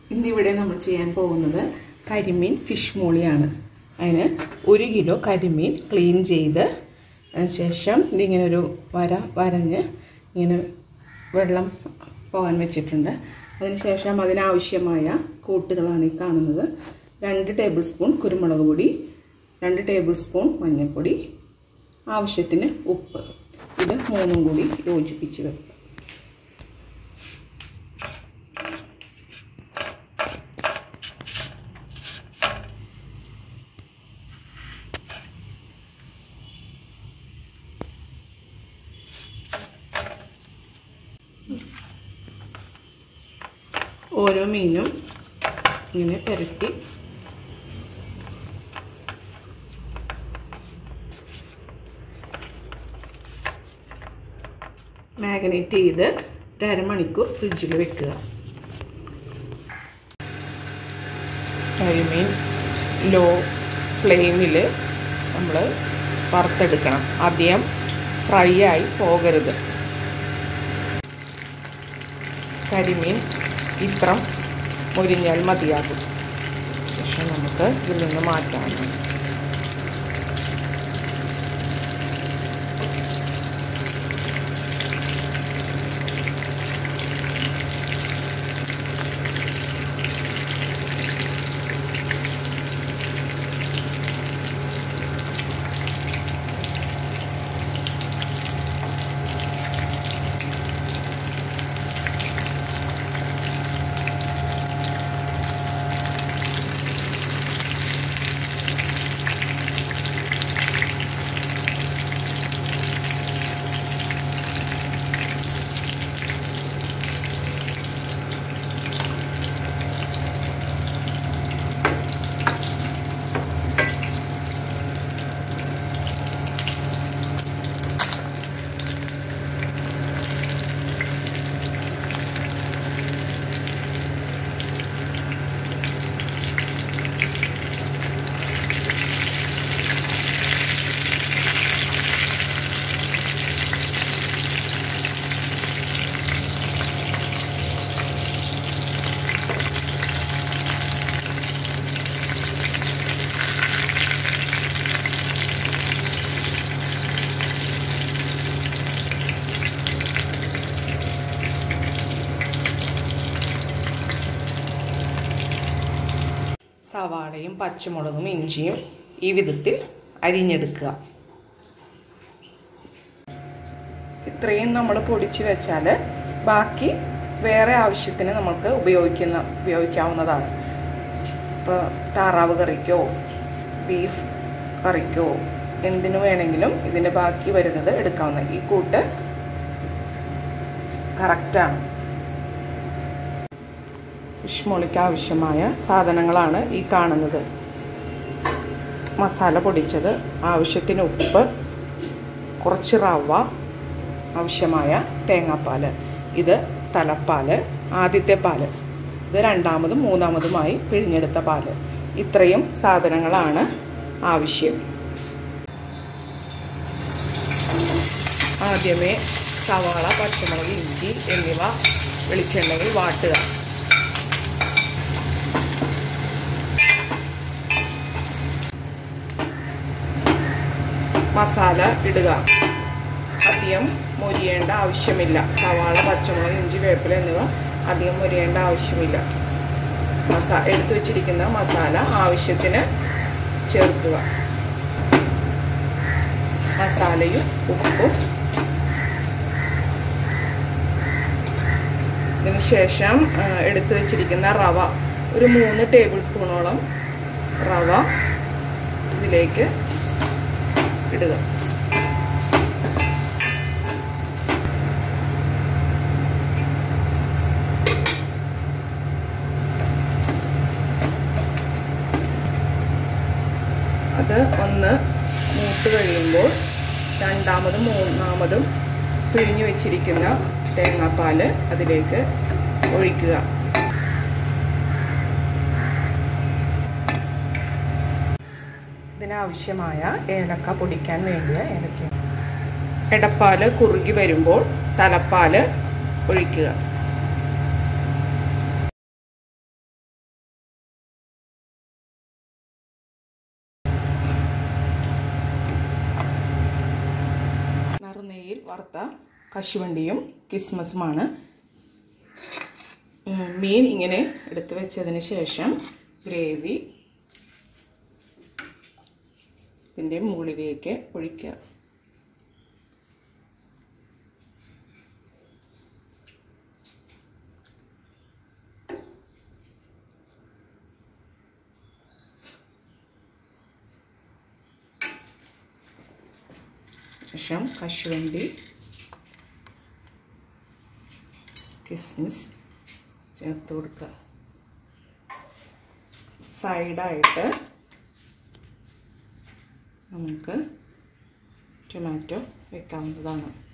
ഇന്നിവിടെ നമ്മൾ ചെയ്യാൻ പോകുന്നത് കരിമീൻ ഫിഷ് മോളിയാണ്. അതിന് 1 കിലോ കരിമീൻ ക്ലീൻ ചെയ്ത് ശേഷം ഇതിങ്ങനെ ഒരു വര വരഞ്ഞ് ഇങ്ങനെ വെള്ളം പോകാൻ വെച്ചിട്ടുണ്ട്. അതിനുശേഷം അതിനാവശ്യമായ കൂട്ടുകളാണ് ഈ കാണുന്നത്. 2 ടേബിൾ സ്പൂൺ കുരുമുളക് പൊടി, 2 ടേബിൾ സ്പൂൺ മഞ്ഞൾപ്പൊടി, ആവശ്യത്തിന് ഉപ്പ്. ഇത് മൂന്നും കൂടി യോജിപ്പിച്ച് വെക്കുക. ഓരോ മീനും ഇങ്ങനെ പുരട്ടി മാഗ്നേറ്റ് ചെയ്ത് 1.5 മണിക്കൂർ ഫ്രിഡ്ജിൽ വെക്കുക. കരിമീൻ ലോ ഫ്ലെയിമിൽ നമ്മൾ വറുത്തെടുക്കണം. അധികം ഫ്രൈ ആയി പോകരുത്. കരിമീൻ ഇത്രം മുരിഞ്ഞാൽ മതിയാകും. പക്ഷെ നമുക്ക് ഇതിൽ നിന്ന് മാറ്റാം. സവാളയും പച്ചമുളകും ഇഞ്ചിയും ഈ വിധത്തിൽ അരിഞ്ഞെടുക്കുക. ഇത്രയും നമ്മൾ പൊടിച്ച് വെച്ചാൽ ബാക്കി വേറെ ആവശ്യത്തിന് നമുക്ക് ഉപയോഗിക്കാവുന്നതാണ്. ഇപ്പോൾ താറാവ് കറിക്കോ ബീഫ് കറിക്കോ എന്തിനു വേണമെങ്കിലും ഇതിൻ്റെ ബാക്കി വരുന്നത് എടുക്കാവുന്ന. ഈ കൂട്ട് കറക്റ്റാണ്. ഫിഷ് മോളിക്ക് ആവശ്യമായ സാധനങ്ങളാണ് ഈ കാണുന്നത്. മസാല പൊടിച്ചത്, ആവശ്യത്തിന് ഉപ്പ്, കുറച്ച് റവ, ആവശ്യമായ തേങ്ങാപ്പാൽ. ഇത് തലപ്പാൽ, ആദ്യത്തെ പാല്. ഇത് രണ്ടാമതും മൂന്നാമതുമായി പിഴിഞ്ഞെടുത്ത പാല്. ഇത്രയും സാധനങ്ങളാണ് ആവശ്യം. ആദ്യമേ സവാള, പച്ചമുളക്, ഇഞ്ചി എന്നിവ വെളിച്ചെണ്ണയിൽ വാട്ടുക. മസാല ഇടുക. അധികം മൊരിയേണ്ട ആവശ്യമില്ല. സവാള, പച്ചമുളക്, ഇഞ്ചി, വേപ്പില എന്നിവ അധികം മൊരിയേണ്ട ആവശ്യമില്ല. എടുത്തു വച്ചിരിക്കുന്ന മസാല ആവശ്യത്തിന് ചേർക്കുക. മസാലയും ഉപ്പും. ഇതിന് ശേഷം എടുത്തു വച്ചിരിക്കുന്ന റവ, ഒരു 3 ടേബിൾ സ്പൂണോളം റവ ഇതിലേക്ക് ഇടുക. അത് ഒന്ന് മൂത്ത് കഴിയുമ്പോൾ രണ്ടാമതും മൂന്നാമതും പിഴിഞ്ഞു വെച്ചിരിക്കുന്ന തേങ്ങാപ്പാൽ അതിലേക്ക് ഒഴിക്കുക. ഇതിനാവശ്യമായ ഏലക്ക പൊടിക്കാൻ വേണ്ടിയ ഏലക്ക. എടപ്പാൽ കുറുകി വരുമ്പോൾ തലപ്പാൽ ഒഴിക്കുക. കശുവണ്ടിയും കിസ്മസുമാണ്. മീൻ ഇങ്ങനെ എടുത്ത് വെച്ചതിന് ശേഷം ഗ്രേവി ഇതിൻ്റെ മുകളിലേക്ക് ഒഴിക്കുക. ശേഷം കശുവണ്ടി കിസ്മിസ് ചേർത്ത് കൊടുക്കുക. സൈഡായിട്ട് നമുക്ക് ടൊമാറ്റോ വെക്കാവുന്നതാണ്.